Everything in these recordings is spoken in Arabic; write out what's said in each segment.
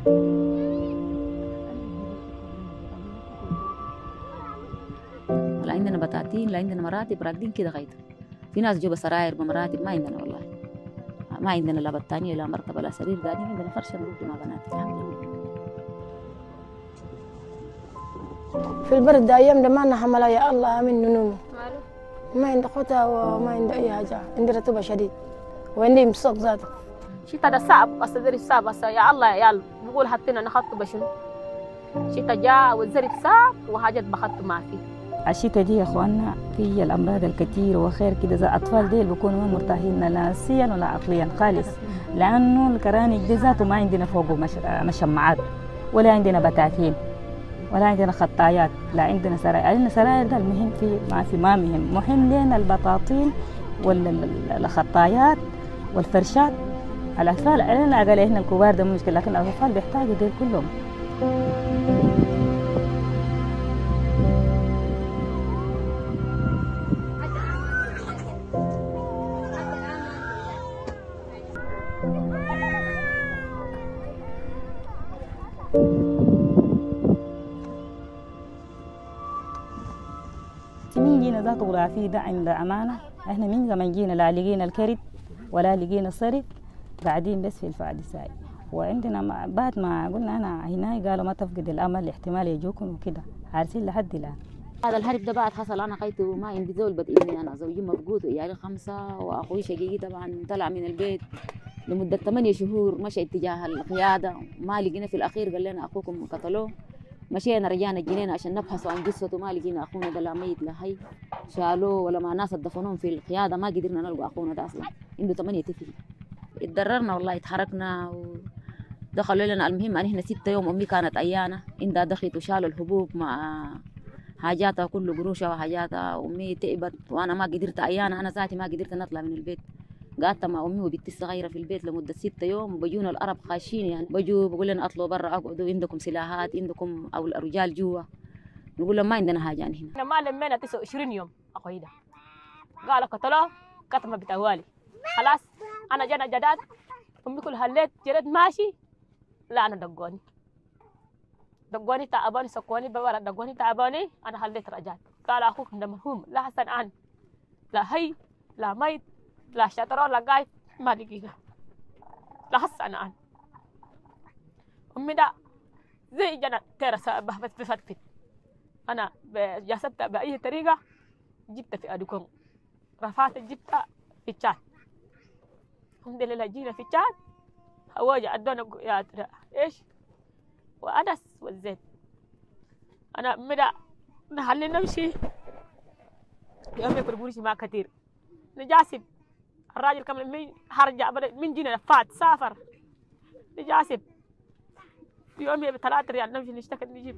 لا عندنا بطاطين، لا عندنا مراتب، راقدين كده غايته. في ناس جوا سراير بمراتب، ما عندنا والله. ما عندنا لا بطانية لا مرتبة لا سرير، قاعدين عندنا فرشة نروح مع بناتي الحمد لله. في البرد أيام ده ما لنا حملة يا الله من نومي. ما عندي خطة وما عندي أي حاجة، عندي رطوبة شديد وعندي مسوق ذاته. شتا ده صعب، أصدري صعب يا الله يا الله بقول حطينا نخط بشنو. شتا جاء والزرف صعب وحاجات بخط ما في. الشتا دي يا اخواننا في الامراض الكثير وخير كده، زي الاطفال ديل بيكونوا ما مرتاحين لا نفسيا ولا عقليا خالص، لانه الكرانيك دي ذاته ما عندنا فوقه مشمعات ولا عندنا بتاثين ولا عندنا خطايات، لا عندنا سراير. عندنا سراير ده المهم في ما مهم لنا البطاطين والخطايات والفرشات. الاطفال انا اقل احنا الكبار ده مشكله، لكن الاطفال بيحتاجوا ديل كلهم. من جينا ذات غرافي ده عند أمانة، إحنا من زمان جينا لا لقينا الكرد ولا لقينا الصرف، قاعدين بس في الفادساي. وعندنا بعد ما قلنا أنا هنا قالوا ما تفقد الأمل، احتمال يجوكم وكده، عارفين لحد الآن. هذا الهرب ده بعد حصل أنا قيته ما عندي زول بدئني، أنا زوجي مفقود وعيالي 5 وأخوي شقيقي طبعا طلع من البيت لمدة 8 شهور، مشى اتجاه القيادة ما لقينا. في الأخير قال لنا أخوكم قتلوه، مشينا رجعنا الجنينة عشان نبحث عن جثته، ما لقينا أخونا ده لا ميت لا حي، شالوه ولا مع ناس دفنوهم في القيادة، ما قدرنا نلقى أخونا ده أصلا، عنده 8 طفل. اتضررنا والله، اتحركنا ودخلوا لنا. المهم أن احنا 6 يوم أمي كانت أيانة عندها دخيت وشالوا الحبوب مع حاجاتها كله قروشها وحاجاتها. أمي تعبت وأنا ما قدرت أيانة، أنا ذاتي ما قدرت نطلع من البيت، قعدت مع امي وبنتي الصغيره في البيت لمده 6 يوم. وبيجونا العرب خاشين يعني، بيجوا بقول لنا اطلعوا برا اقعدوا، عندكم سلاحات عندكم او الرجال جوا، نقول لهم ما عندنا حاجه يعني هنا. احنا ما لمينا 29 يوم اخوي ده قال قتلوه كتمه بتوالي. خلاص انا جانا جداد امي كل هليت جريت ماشي، لا انا دقوني تعباني سكوني بورا دقوني تعباني، انا هليت رجعت. قال اخوك ده مرحوم لا حسن عن لا هي لا ميت لا شطرة لا قايد ما لقينا لا حس أنا أمي ده زي جنة ترسا بفتفت. أنا جسبتها بأي طريقة، جبتها في أدوكم رفعت جبتها في الشات. الحمد لله جينا في الشات هواجة أدونا يا إيش وأدس والزيت. أنا أمي ده نحلي نمشي يوم يكون بورشي ما كتير نجاسب. الراجل كمل من هرجع من جينا فات سافر نجاسب يومي ب3 ريال نمشي نشتكي نجيب.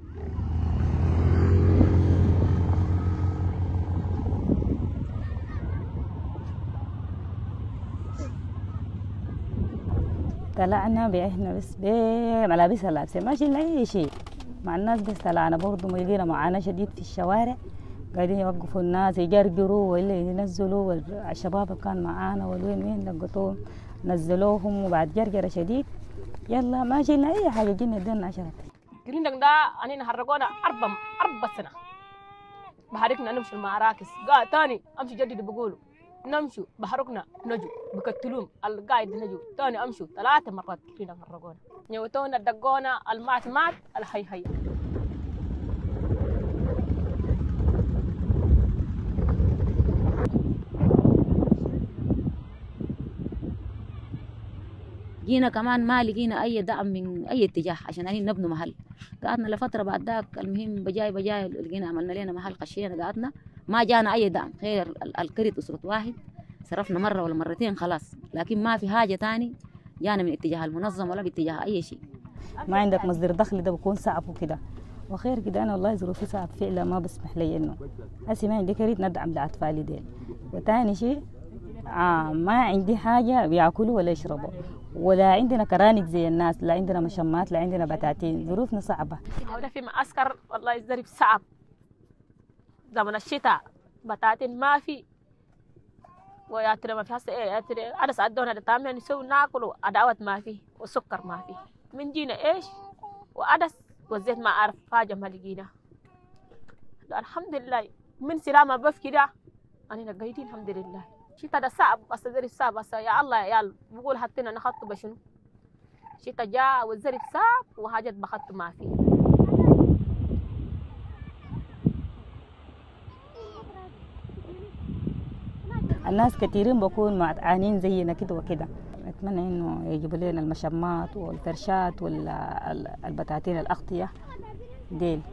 طلعنا بإحنا بس بملابسها لابسة ماشي لأي شيء مع الناس، بس طلعنا برضه لقينا معاناة شديد في الشوارع، قاعدين يوقفوا الناس يجرجروا ولا ينزلوا الشباب اللي كان معانا وين لقطوهم نزلوهم، وبعد جرجرة شديد يلا ما شلنا أي حاجة، جينا ادينا 10. جريندك ده أنا هرجونا 4 سنة بحركنا نمشي المعراكس. قاعد تاني أمشي جديد بقولوا نمشوا بحركنا نجوا بقتلوهم القاعد نجوا تاني أمشوا 3 مرات جريندك هرجونا نيوتونا دقونا المات الحي. جينا كمان ما لقينا اي دعم من اي اتجاه عشان نبنوا محل. قعدنا لفتره بعد ذاك، المهم بجاي لقينا عملنا لنا محل خشينا قعدنا، ما جانا اي دعم غير الكرت اسره واحد، صرفنا مره ولا مرتين خلاص، لكن ما في حاجه تاني جانا من اتجاه المنظم ولا باتجاه اي شيء. ما عندك مصدر دخل ده بكون صعب وكده، وخير كده. انا والله ظروفي صعب فعلا، ما بسمح لي انه هسي ما عندي كريت ندعم لاطفالي ديل. وتاني شيء ما عندي حاجه بياكلوا ولا يشربوا، ولا عندنا كرانك زي الناس، لا عندنا مشمات، لا عندنا بتاتين، ظروفنا صعبه. هنا في معسكر والله الزرب صعب، زمن الشتاء بتاتين ما في، ويا ترى ما في هسه ايه يا ترى انا ساعدونا ده تامين نسوي ناكل ادوات ما في وسكر ما في. من جينا ايش وعدس والزيت ما اعرف حاجه ما لقينا. الحمد لله من سلامه بف كده انا نقيتين الحمد لله. شتا ده صعب الزرع صعب يا الله يا عيال بقول حطينا نخط بشنو. شتا جاء والزرع صعب وحاجات بخط ما فيه. الناس كثيرين بكون معانين زينا كده وكده. نتمنى انه يجيبوا لنا المشمات والفرشات والبتاتين الاغطيه ديل.